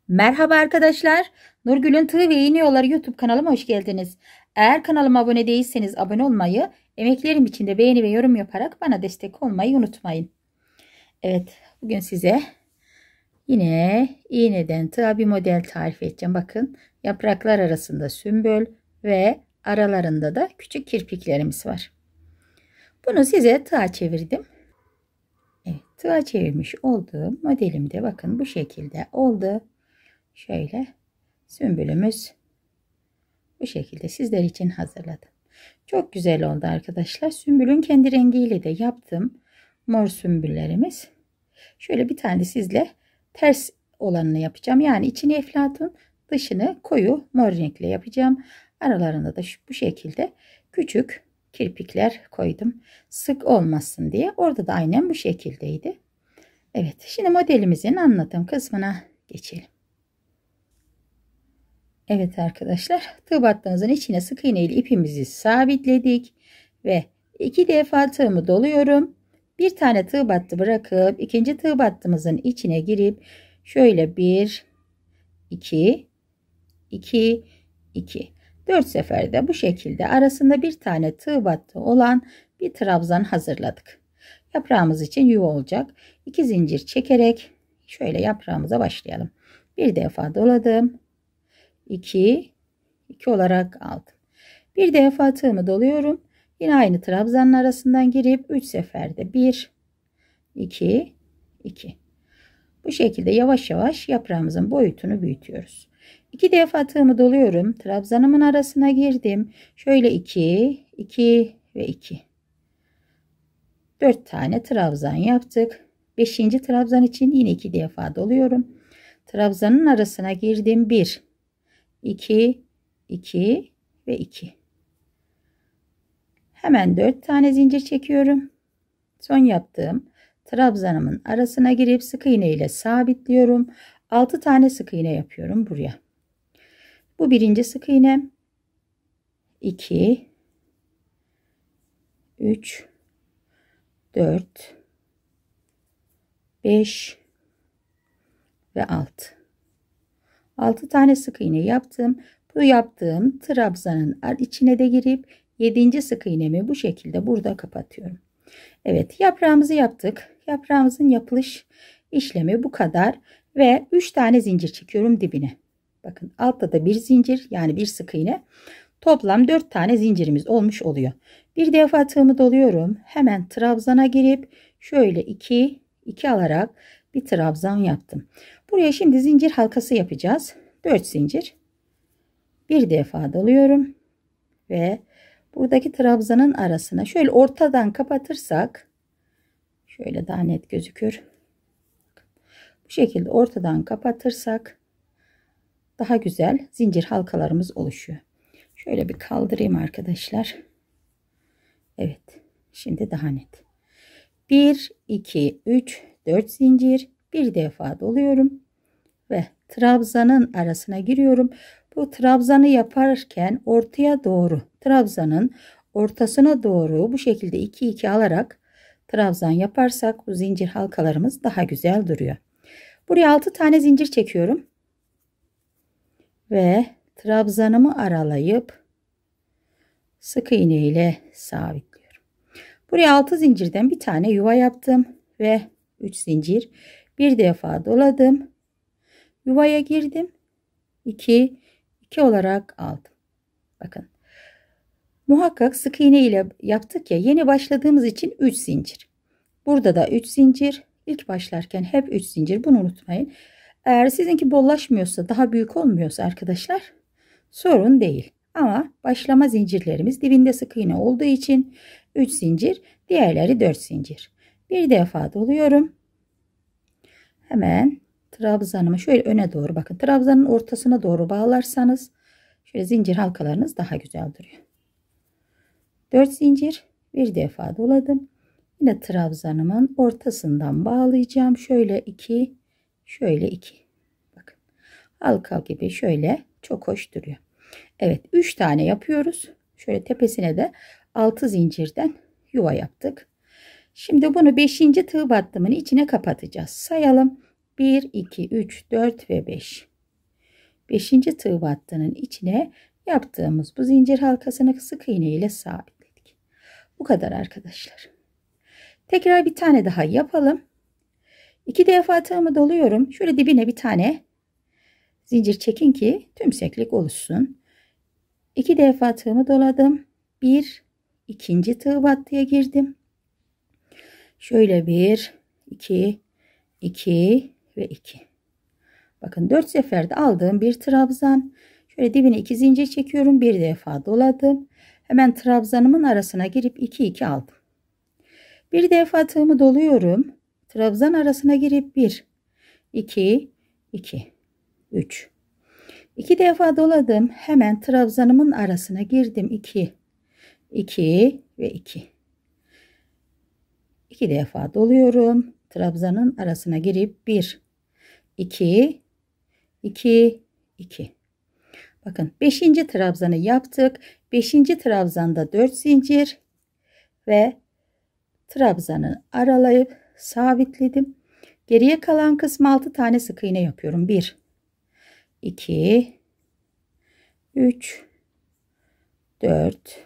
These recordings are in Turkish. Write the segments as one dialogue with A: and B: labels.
A: Merhaba arkadaşlar. Nurgül'ün Tığ ve İğne Yolları YouTube kanalıma hoş geldiniz. Eğer kanalıma abone değilseniz abone olmayı, emeklerim için de beğeni ve yorum yaparak bana destek olmayı unutmayın. Evet, bugün size yine iğneden tığa bir model tarif edeceğim. Bakın, yapraklar arasında sümbül ve aralarında da küçük kirpiklerimiz var. Bunu size tığa çevirdim. Evet, tığa çevirmiş olduğum modelimde bakın bu şekilde oldu. Şöyle sümbülümüz bu şekilde sizler için hazırladım. Çok güzel oldu arkadaşlar. Sümbülün kendi rengiyle de yaptım. Mor sümbüllerimiz. Şöyle bir tane sizle ters olanını yapacağım. Yani içini eflatun, dışını koyu mor renkle yapacağım. Aralarında da bu şekilde küçük kirpikler koydum. Sık olmasın diye. Orada da aynen bu şekildeydi. Evet, şimdi modelimizin anlatım kısmına geçelim. Evet arkadaşlar, tığ battığımızın içine sık iğne ile ipimizi sabitledik ve 2 defa tığımı doluyorum. Bir tane tığ battı bırakıp ikinci tığ battığımızın içine girip şöyle 1 2 2 2 4 seferde bu şekilde arasında bir tane tığ battı olan bir trabzan hazırladık. Yaprağımız için yuva olacak. 2 zincir çekerek şöyle yaprağımıza başlayalım. Bir defa doladım. 2 olarak aldım. Bir defa tığımı doluyorum. Yine aynı trabzanın arasından girip 3 seferde 1 2 2. Bu şekilde yavaş yavaş yaprağımızın boyutunu büyütüyoruz. 2 defa tığımı doluyorum. Trabzanımın arasına girdim. Şöyle 2 2 ve 2. 4 tane trabzan yaptık. 5. trabzan için yine 2 defa doluyorum. Trabzanın arasına girdim. 1 2 2 ve 2. Hemen 4 tane zincir çekiyorum. Son yaptığım trabzanımın arasına girip sık iğne ile sabitliyorum. 6 tane sık iğne yapıyorum buraya. Bu birinci sık iğnem. 2 3 4 5 ve 6. 6 tane sık iğne yaptım. Bu yaptığım trabzanın içine de girip 7. sık iğnemi bu şekilde burada kapatıyorum. Evet, yaprağımızı yaptık. Yaprağımızın yapılış işlemi bu kadar ve 3 tane zincir çekiyorum dibine. Bakın altta da bir zincir, yani bir sık iğne. Toplam 4 tane zincirimiz olmuş oluyor. Bir defa tığımı doluyorum. Hemen trabzana girip şöyle 2 2 alarak bir trabzan yaptım. Buraya şimdi zincir halkası yapacağız. 4 zincir. Bir defa doluyorum ve buradaki trabzanın arasına şöyle ortadan kapatırsak şöyle daha net gözükür. Bu şekilde ortadan kapatırsak daha güzel zincir halkalarımız oluşuyor. Şöyle bir kaldırayım arkadaşlar. Evet, şimdi daha net. 1 2 3 4 zincir, bir defa doluyorum ve trabzanın arasına giriyorum. Bu trabzanı yaparken ortaya doğru, trabzanın ortasına doğru bu şekilde 2 2 alarak trabzan yaparsak bu zincir halkalarımız daha güzel duruyor. Buraya 6 tane zincir çekiyorum ve trabzanımı aralayıp sık iğne ile sabitliyorum. Buraya 6 zincirden bir tane yuva yaptım ve 3 zincir, bir defa doladım. Yuvaya girdim. 2 2 olarak aldım. Bakın. Muhakkak sık iğne ile yaptık ya, yeni başladığımız için 3 zincir. Burada da 3 zincir. İlk başlarken hep 3 zincir. Bunu unutmayın. Eğer sizinki bollaşmıyorsa, daha büyük olmuyorsa arkadaşlar sorun değil. Ama başlama zincirlerimiz dibinde sık iğne olduğu için 3 zincir, diğerleri 4 zincir. Bir defa doluyorum. Hemen trabzanımı şöyle öne doğru, bakın trabzanın ortasına doğru bağlarsanız şöyle zincir halkalarınız daha güzel duruyor. 4 zincir, bir defa doladım. Yine trabzanımın ortasından bağlayacağım. Şöyle 2, şöyle 2. Bakın halka gibi şöyle çok hoş duruyor. Evet, 3 tane yapıyoruz. Şöyle tepesine de 6 zincirden yuva yaptık. Şimdi bunu 5. tığ battımın içine kapatacağız. Sayalım. 1 2 3 4 ve 5. 5. tığ battının içine yaptığımız bu zincir halkasını sık iğne ile sabitledik. Bu kadar arkadaşlar. Tekrar bir tane daha yapalım. 2 defa tığımı doluyorum. Şöyle dibine bir tane zincir çekin ki tümseklik oluşsun. 2 defa tığımı doladım. 1, 2. tığ battıya girdim. Şöyle 1, 2, 2 ve 2. Bakın 4 seferde aldığım bir trabzan. Şöyle dibine 2 zincir çekiyorum. Bir defa doladım. Hemen trabzanımın arasına girip 2 2 aldım. Bir defa tığımı doluyorum. Trabzan arasına girip 1 2 2 3. 2 defa doladım. Hemen trabzanımın arasına girdim. 2 2 ve 2. 2 defa doluyorum. Trabzanın arasına girip 1 2 2 2. Bakın 5. trabzanı yaptık. 5. trabzanda 4 zincir ve trabzanı aralayıp sabitledim. Geriye kalan kısmı 6 tane sık iğne yapıyorum. 1 2 3 4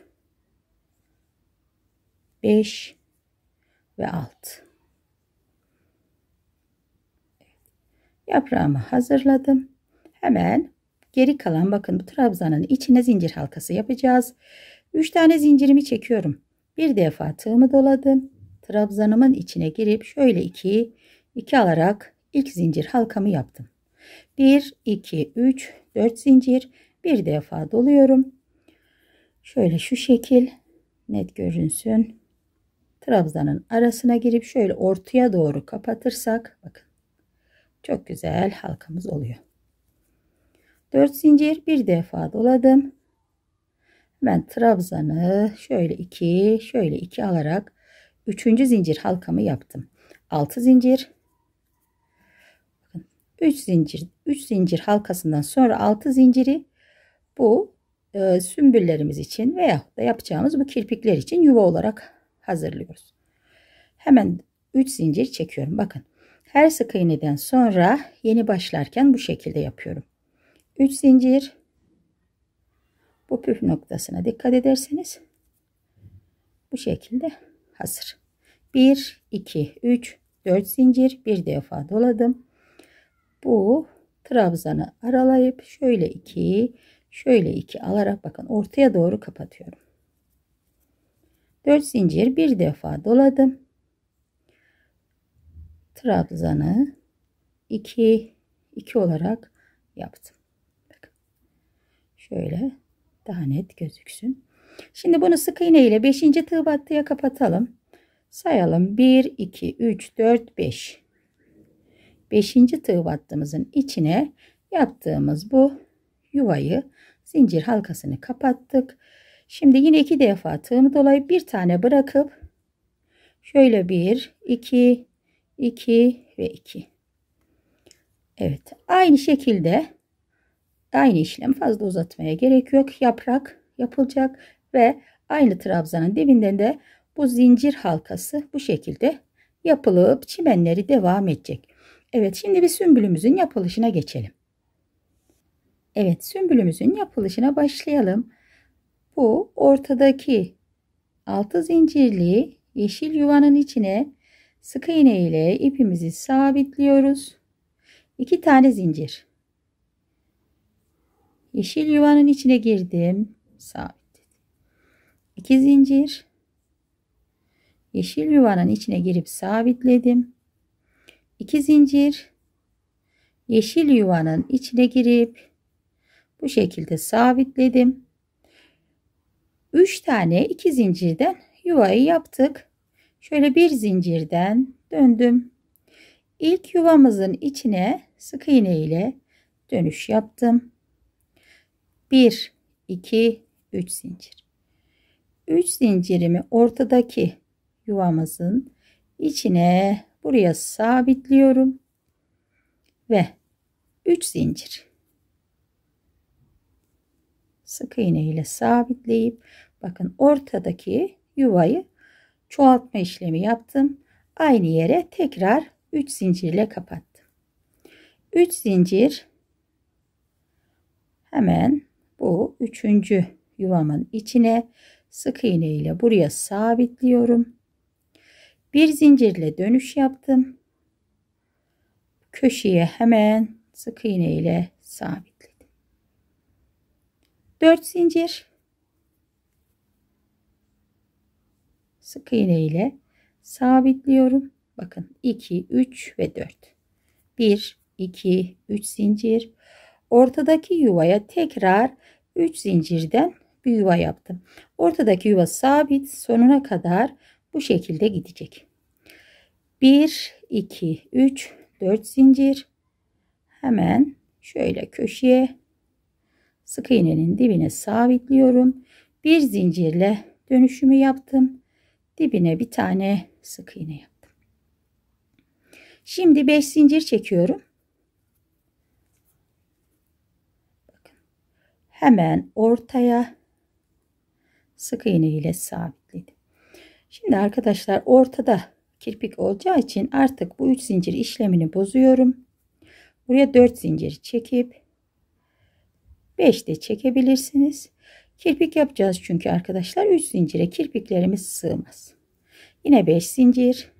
A: 5 ve 6. Yaprağımı hazırladım. Hemen geri kalan bakın bu trabzanın içine zincir halkası yapacağız. 3 tane zincirimi çekiyorum. Bir defa tığımı doladım. Trabzanımın içine girip şöyle 2 2 alarak ilk zincir halkamı yaptım. 1 2 3 4 zincir, bir defa doluyorum. Şöyle şu şekil net görünsün. Trabzanın arasına girip şöyle ortaya doğru kapatırsak bakın çok güzel halkamız oluyor. 4 zincir, bir defa doladım. Ben trabzanı şöyle 2 şöyle 2 alarak 3. zincir halkamı yaptım. 6 zincir, 3 zincir, 3 zincir halkasından sonra 6 zinciri bu sümbüllerimiz için veya da yapacağımız bu kirpikler için yuva olarak hazırlıyoruz. Hemen 3 zincir çekiyorum. Bakın her sık iğneden sonra yeni başlarken bu şekilde yapıyorum. 3 zincir, bu püf noktasına dikkat ederseniz bu şekilde hazır. 1 2 3 4 zincir, bir defa doladım. Bu trabzanı aralayıp şöyle 2 şöyle 2 alarak bakın ortaya doğru kapatıyorum. 4 zincir, bir defa doladım. Trabzanı 2 2 olarak yaptım. Bakın şöyle daha net gözüksün. Şimdi bunu sık iğne ile 5. tığ battıya kapatalım. Sayalım. 1 2 3 4 5. 5. tığ battığımızın içine yaptığımız bu yuvayı, zincir halkasını kapattık. Şimdi yine 2 defa tığımı dolayıp bir tane bırakıp şöyle 1 2 2 ve 2. Evet, aynı şekilde aynı işlem, fazla uzatmaya gerek yok. Yaprak yapılacak ve aynı trabzanın dibinden de bu zincir halkası bu şekilde yapılıp çimenleri devam edecek. Evet, şimdi bir sümbülümüzün yapılışına geçelim. Evet, sümbülümüzün yapılışına başlayalım. Bu ortadaki 6 zincirli yeşil yuvanın içine sık iğne ile ipimizi sabitliyoruz. 2 tane zincir. Yeşil yuvanın içine girdim, sabitledim. 2 zincir. Yeşil yuvanın içine girip sabitledim. 2 zincir. Yeşil yuvanın içine girip bu şekilde sabitledim. 3 tane 2 zincirden yuvayı yaptık. Şöyle bir zincirden döndüm. İlk yuvamızın içine sık iğne ile dönüş yaptım. 1 2 3 zincir. 3 zincirimi ortadaki yuvamızın içine buraya sabitliyorum ve 3 zincir. Sık iğne ile sabitleyip bakın ortadaki yuvayı çoğaltma işlemi yaptım. Aynı yere tekrar 3 zincirle kapattım. 3 zincir, Hemen bu üçüncü yuvamın içine sık iğne ile buraya sabitliyorum. Bir zincirle dönüş yaptım. Köşeye hemen sık iğne ile sabitledim. 4 zincir sık iğne ile sabitliyorum. Bakın 2, 3 ve 4. 1, 2, 3 zincir. Ortadaki yuvaya tekrar 3 zincirden bir yuva yaptım. Ortadaki yuva sabit, sonuna kadar bu şekilde gidecek. 1, 2, 3, 4 zincir. Hemen şöyle köşeye sık iğnenin dibine sabitliyorum. Bir zincirle dönüşümü yaptım. Dibine bir tane sık iğne yaptım. Şimdi 5 zincir çekiyorum. Bakın. Hemen ortaya sık iğne ile sabitledim. Şimdi arkadaşlar ortada kirpik olacağı için artık bu 3 zincir işlemini bozuyorum. Buraya 4 zincir çekip 5 de çekebilirsiniz. Kirpik yapacağız çünkü arkadaşlar 3 zincire kirpiklerimiz sığmaz. Yine 5 zincir.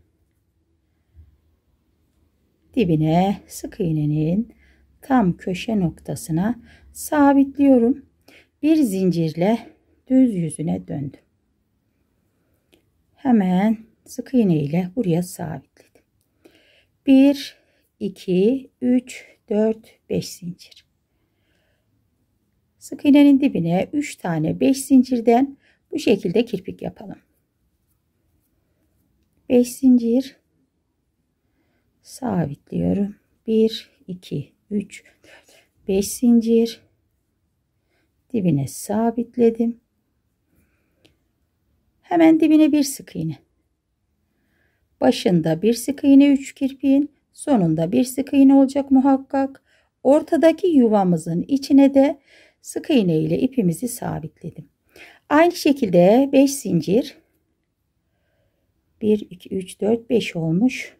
A: Dibine sık iğnenin tam köşe noktasına sabitliyorum. Bir zincirle düz yüzüne döndüm. Hemen sık iğne ile buraya sabitledim. 1, 2, 3, 4, 5 zincir. Sık iğnenin dibine 3 tane 5 zincirden bu şekilde kirpik yapalım. 5 zincir sabitliyorum. 1, 2, 3, 4, 5 zincir. Dibine sabitledim. Hemen dibine bir sık iğne. Başında bir sık iğne 3 kirpiğin, sonunda bir sık iğne olacak muhakkak. Ortadaki yuvamızın içine de sık iğne ile ipimizi sabitledim. Aynı şekilde 5 zincir. 1, 2, 3, 4, 5 olmuş.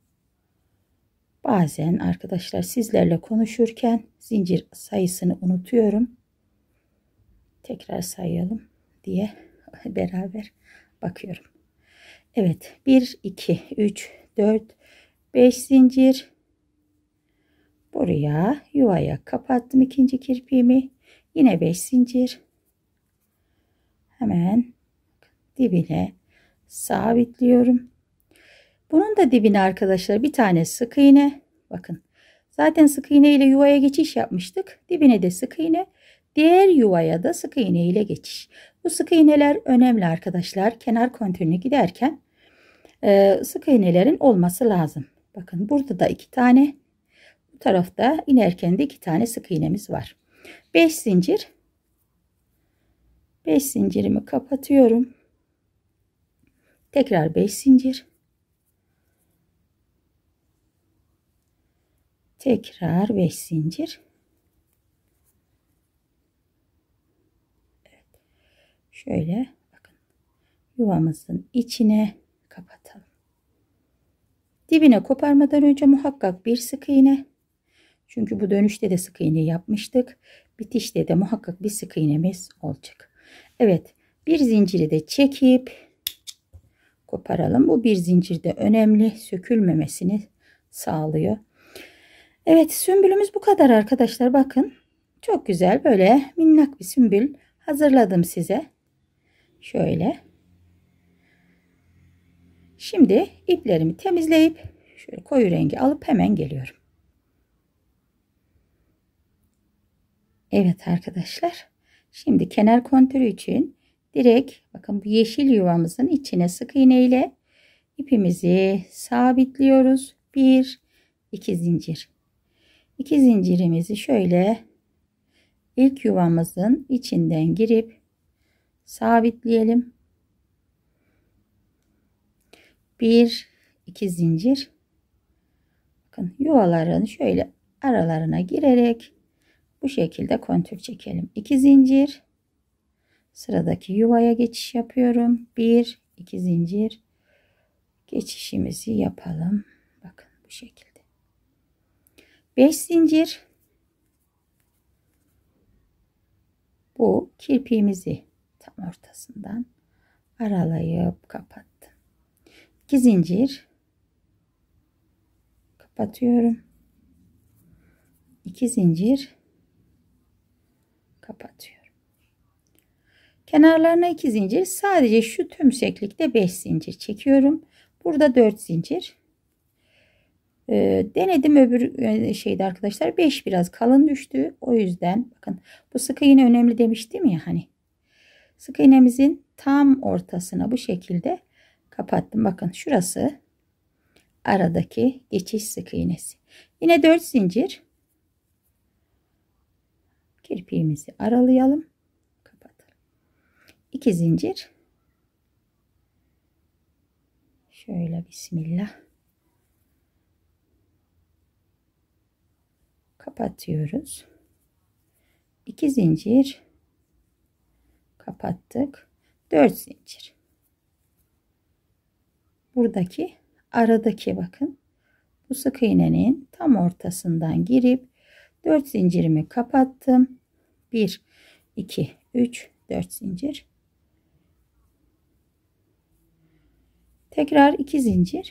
A: Bazen arkadaşlar sizlerle konuşurken zincir sayısını unutuyorum. Tekrar sayalım diye beraber bakıyorum. Evet, 1, 2, 3, 4, 5 zincir. Buraya yuvaya kapattım ikinci kirpiğimi. Yine 5 zincir. Hemen dibine sabitliyorum. Bunun da dibine arkadaşlar bir tane sık iğne. Bakın. Zaten sık iğne ile yuvaya geçiş yapmıştık. Dibine de sık iğne. Diğer yuvaya da sık iğne ile geçiş. Bu sık iğneler önemli arkadaşlar. Kenar kontürünü giderken sık iğnelerin olması lazım. Bakın burada da 2 tane. Bu tarafta inerken de 2 tane sık iğnemiz var. 5 zincir. 5 zincirimi kapatıyorum. Tekrar 5 zincir. Tekrar 5 zincir. Evet. Şöyle bakın. Yuvamızın içine kapatalım. Dibine koparmadan önce muhakkak bir sık iğne. Çünkü bu dönüşte de sık iğne yapmıştık. Bitişte de muhakkak bir sık iğnemiz olacak. Evet. Bir zinciri de çekip koparalım. Bu bir zincir de önemli. Sökülmemesini sağlıyor. Evet, sümbülümüz bu kadar arkadaşlar. Bakın. Çok güzel böyle minnak bir sümbül hazırladım size. Şöyle. Şimdi iplerimi temizleyip şöyle koyu rengi alıp hemen geliyorum. Evet arkadaşlar. Şimdi kenar kontürü için direkt bakın bu yeşil yuvamızın içine sık iğne ile ipimizi sabitliyoruz. 1, 2 zincir. 2 zincirimizi şöyle ilk yuvamızın içinden girip sabitleyelim. 1, 2 zincir. Bakın yuvaların şöyle aralarına girerek bu şekilde kontür çekelim. 2 zincir. Sıradaki yuvaya geçiş yapıyorum. 1, 2 zincir. Geçişimizi yapalım. Bakın bu şekilde. 5 zincir. bu kirpiğimizi tam ortasından aralayıp kapattım. 2 zincir kapatıyorum. 2 zincir kapatıyorum. Kenarlarına 2 zincir, sadece şu tümseklikte 5 zincir çekiyorum. Burada 4 zincir. Denedim öbür şeyde arkadaşlar, 5 biraz kalın düştü. O yüzden bakın, bu sık iğne önemli demiştim ya hani. Sık iğnemizin tam ortasına bu şekilde kapattım. Bakın şurası aradaki geçiş sık iğnesi. Yine 4 zincir. Kirpiğimizi aralayalım. Kapatalım. 2 zincir. Şöyle bismillah. Kapatıyoruz. 2 zincir kapattık. 4 zincir. Buradaki aradaki bakın, bu sık iğnenin tam ortasından girip 4 zincirimi kapattım. 1 2 3 4 zincir. Tekrar 2 zincir.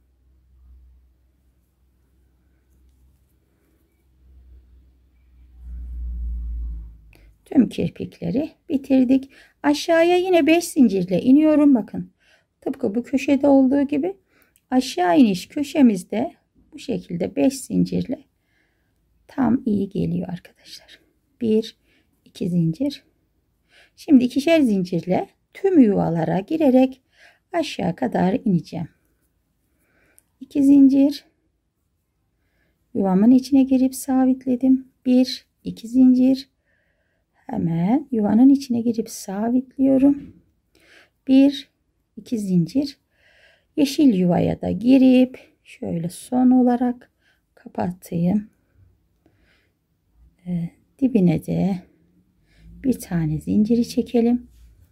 A: Tüm kirpikleri bitirdik. Aşağıya yine 5 zincirle iniyorum. Bakın, tıpkı bu köşede olduğu gibi aşağı iniş köşemizde bu şekilde 5 zincirle tam iyi geliyor arkadaşlar. 1 2 zincir. Şimdi ikişer zincirle tüm yuvalara girerek aşağı kadar ineceğim. 2 zincir. Yuvamın içine girip sabitledim. 1 2 zincir. Hemen yuvanın içine girip sabitliyorum. 1 2 zincir. Yeşil yuvaya da girip şöyle son olarak kapatayım. Dibine de bir tane zinciri çekelim.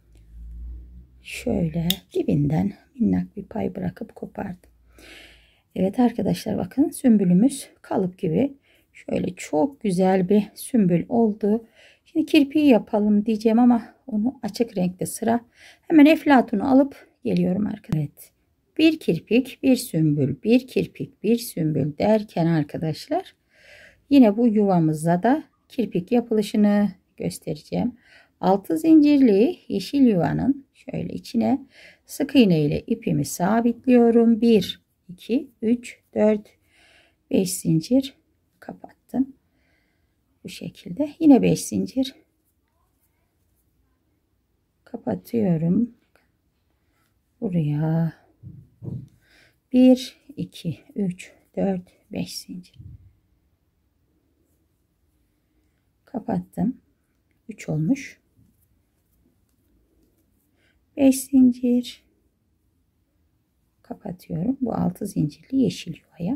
A: Şöyle dibinden minnak bir pay bırakıp kopardım. Evet arkadaşlar, bakın sümbülümüz kalıp gibi şöyle çok güzel bir sümbül oldu. Şimdi kirpiği yapalım diyeceğim ama onu açık renkte sıra. Hemen eflatunu alıp geliyorum arkadaşlar. Evet. Bir kirpik, bir sümbül, bir kirpik, bir sümbül derken arkadaşlar, yine bu yuvamızda da kirpik yapılışını göstereceğim. 6 zincirli yeşil yuvanın şöyle içine sık iğne ile ipimi sabitliyorum. 1 2 3 4 5 zincir kapattım. Bu şekilde yine 5 zincir kapatıyorum. Buraya 1 2 3 4 5 zincir kapattım. 3 olmuş. 5 zincir kapatıyorum. Bu 6 zincirli yeşil yuvaya.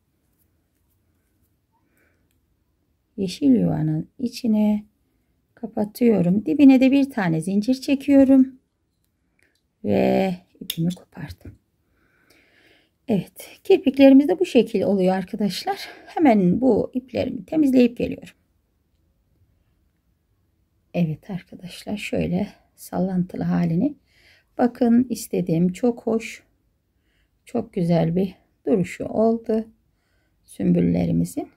A: Yeşil yuvanın içine kapatıyorum. Dibine de bir tane zincir çekiyorum ve ipimi kopardım. Evet, kirpiklerimiz de bu şekil oluyor arkadaşlar. Hemen bu iplerimi temizleyip geliyorum. Evet arkadaşlar, şöyle sallantılı halini bakın, istediğim çok hoş, çok güzel bir duruşu oldu sümbüllerimizin.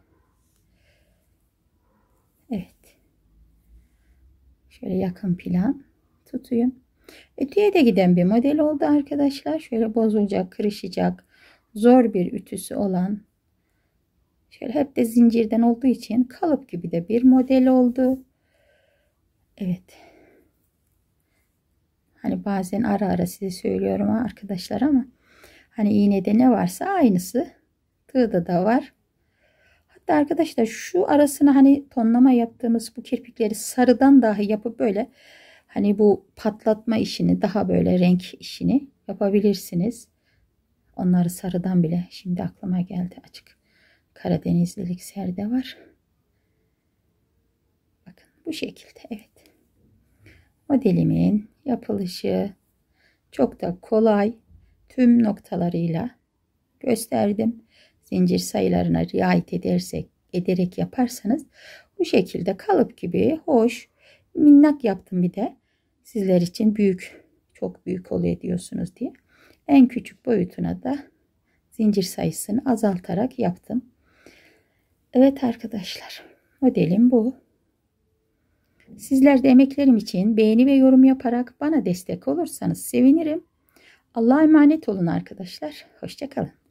A: Evet, şöyle yakın plan tutayım. Ütüye de giden bir model oldu arkadaşlar. Şöyle bozulacak, kırışacak, zor bir ütüsü olan, şöyle hep de zincirden olduğu için kalıp gibi de bir model oldu. Evet. Hani bazen ara ara size söylüyorum arkadaşlar, ama hani iğnede ne varsa aynısı tığda da var. Hatta arkadaşlar şu arasına hani tonlama yaptığımız bu kirpikleri sarıdan dahi yapıp böyle hani bu patlatma işini, daha böyle renk işini yapabilirsiniz. Onları sarıdan bile, şimdi aklıma geldi, açık Karadenizlilik serde var. Bakın bu şekilde. Evet. Modelimin yapılışı çok da kolay. Tüm noktalarıyla gösterdim. Zincir sayılarına riayet ederek yaparsanız bu şekilde kalıp gibi hoş, minnak yaptım bir de. Sizler için büyük, çok büyük oluyor diyorsunuz diye. En küçük boyutuna da zincir sayısını azaltarak yaptım. Evet arkadaşlar, modelim bu. Sizler de emeklerim için beğeni ve yorum yaparak bana destek olursanız sevinirim. Allah'a emanet olun arkadaşlar. Hoşça kalın.